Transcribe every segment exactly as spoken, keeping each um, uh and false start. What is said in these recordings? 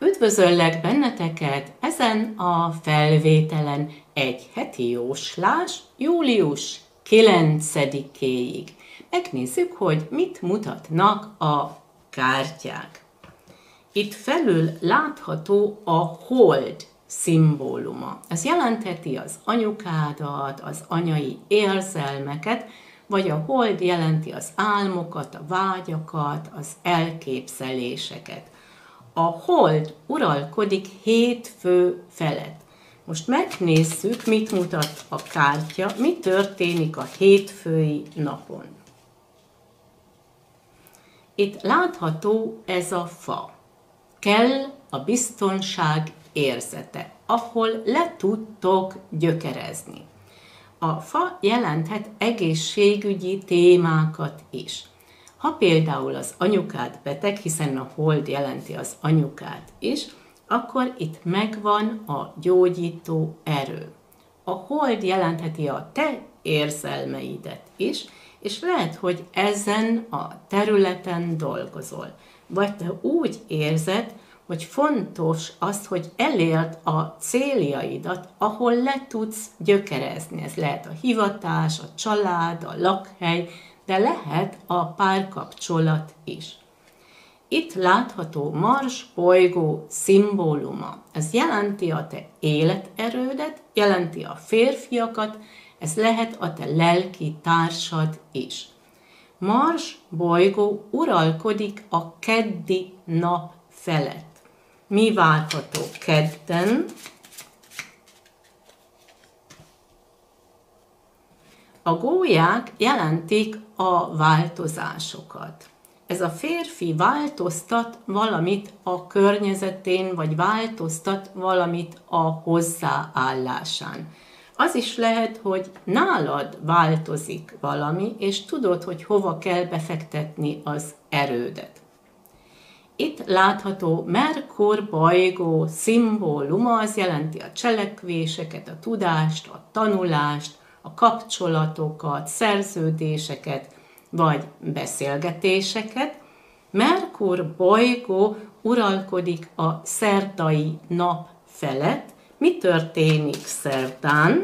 Üdvözöllek benneteket ezen a felvételen egy heti jóslás július kilencedikéig. Megnézzük, hogy mit mutatnak a kártyák. Itt felül látható a hold szimbóluma. Ez jelentheti az anyukádat, az anyai érzelmeket, vagy a hold jelenti az álmokat, a vágyakat, az elképzeléseket. A hold uralkodik hét fő felett. Most megnézzük, mit mutat a kártya, mi történik a hétfői napon. Itt látható ez a fa. Kell a biztonság érzete, ahol le tudtok gyökerezni. A fa jelenthet egészségügyi témákat is. Ha például az anyukád beteg, hiszen a hold jelenti az anyukát is, akkor itt megvan a gyógyító erő. A hold jelentheti a te érzelmeidet is, és lehet, hogy ezen a területen dolgozol. Vagy te úgy érzed, hogy fontos az, hogy elérd a céljaidat, ahol le tudsz gyökerezni. Ez lehet a hivatás, a család, a lakhely, de lehet a párkapcsolat is. Itt látható Mars bolygó szimbóluma. Ez jelenti a te életerődet, jelenti a férfiakat, ez lehet a te lelki társad is. Mars bolygó uralkodik a keddi nap felett. Mi várható kedden? A gólyák jelentik a változásokat. Ez a férfi változtat valamit a környezetén, vagy változtat valamit a hozzáállásán. Az is lehet, hogy nálad változik valami, és tudod, hogy hova kell befektetni az erődet. Itt látható Merkur bolygó szimbóluma, az jelenti a cselekvéseket, a tudást, a tanulást, a kapcsolatokat, szerződéseket, vagy beszélgetéseket. Merkur bolygó uralkodik a szerdai nap felett. Mi történik szerdán?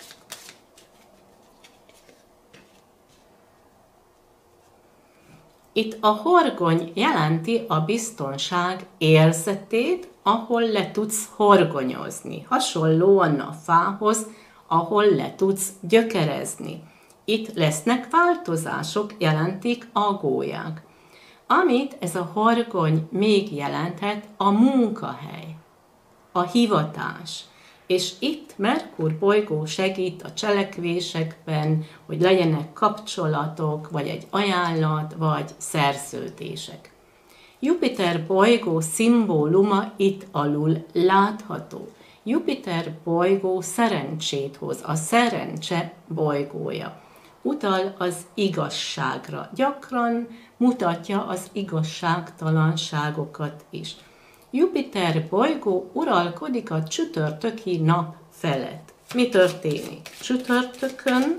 Itt a horgony jelenti a biztonság érzetét, ahol le tudsz horgonyozni. Hasonlóan a fához, ahol le tudsz gyökerezni. Itt lesznek változások, jelentik a gólyák. Amit ez a horgony még jelenthet, a munkahely, a hivatás. És itt Merkur bolygó segít a cselekvésekben, hogy legyenek kapcsolatok, vagy egy ajánlat, vagy szerződések. Jupiter bolygó szimbóluma itt alul látható. Jupiter bolygó szerencsét hoz, a szerencse bolygója. Utal az igazságra, gyakran mutatja az igazságtalanságokat is. Jupiter bolygó uralkodik a csütörtöki nap felett. Mi történik csütörtökön?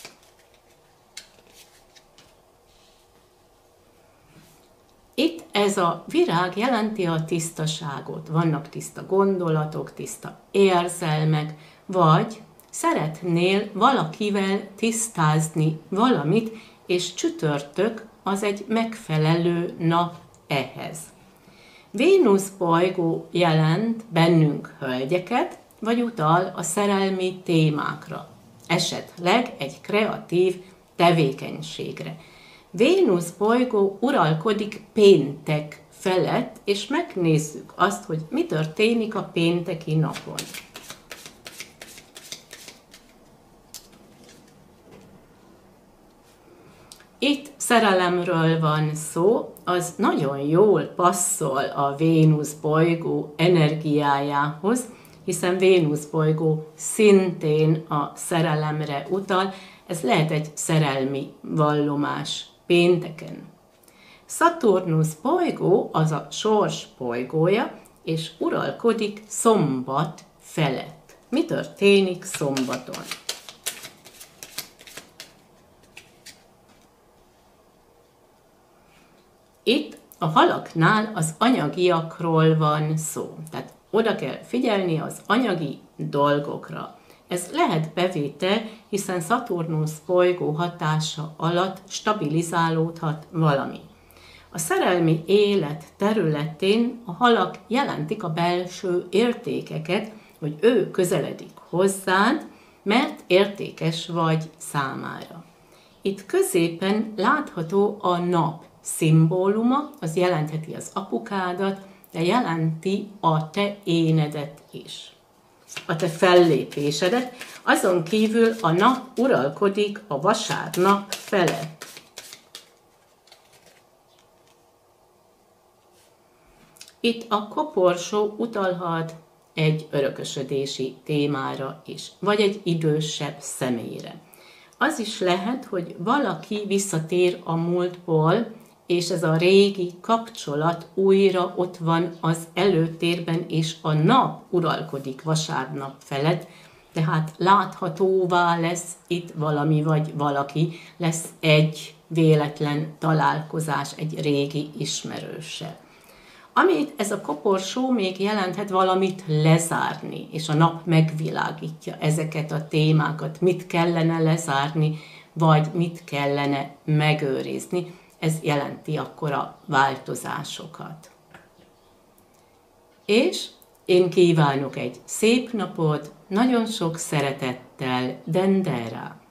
Itt ez a virág jelenti a tisztaságot. Vannak tiszta gondolatok, tiszta érzelmek, vagy szeretnél valakivel tisztázni valamit, és csütörtök az egy megfelelő nap ehhez. Vénusz bolygó jelent bennünk hölgyeket, vagy utal a szerelmi témákra, esetleg egy kreatív tevékenységre. Vénusz bolygó uralkodik péntek felett, és megnézzük azt, hogy mi történik a pénteki napon. Itt szerelemről van szó, az nagyon jól passzol a Vénusz bolygó energiájához, hiszen Vénusz bolygó szintén a szerelemre utal, ez lehet egy szerelmi vallomás pénteken. Szaturnusz bolygó az a sors bolygója, és uralkodik szombat felett. Mi történik szombaton? Itt A halaknál az anyagiakról van szó, tehát oda kell figyelni az anyagi dolgokra. Ez lehet bevétel, hiszen Szaturnusz bolygó hatása alatt stabilizálódhat valami. A szerelmi élet területén a halak jelentik a belső értékeket, hogy ő közeledik hozzád, mert értékes vagy számára. Itt középen látható a nap szimbóluma, az jelentheti az apukádat, de jelenti a te énedet is, a te fellépésedet. Azon kívül a nap uralkodik a vasárnap felett. Itt a koporsó utalhat egy örökösödési témára is, vagy egy idősebb személyre. Az is lehet, hogy valaki visszatér a múltból, és ez a régi kapcsolat újra ott van az előtérben, és a nap uralkodik vasárnap felett, tehát láthatóvá lesz itt valami vagy valaki, lesz egy véletlen találkozás egy régi ismerőssel. Amit ez a koporsó még jelenthet valamit lezárni, és a nap megvilágítja ezeket a témákat, mit kellene lezárni, vagy mit kellene megőrizni. Ez jelenti akkor a változásokat. És én kívánok egy szép napot, nagyon sok szeretettel, Dendera!